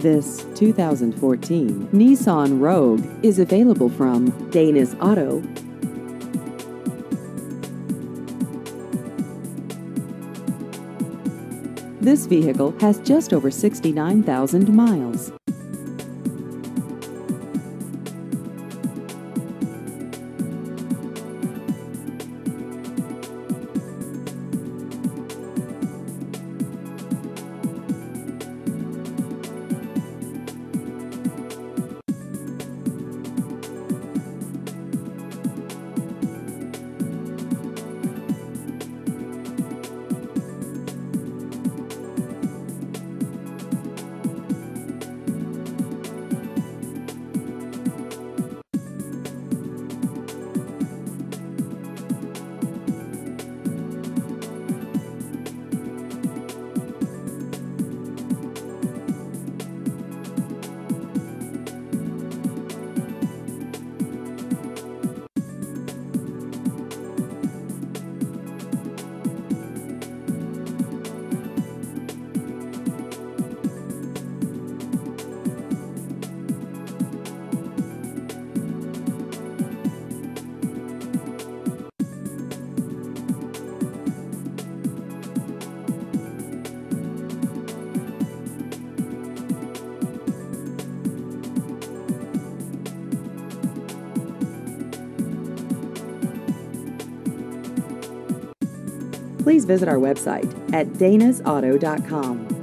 This 2014 Nissan Rogue is available from Dana's Auto. This vehicle has just over 69,000 miles. Please visit our website at danasauto.com.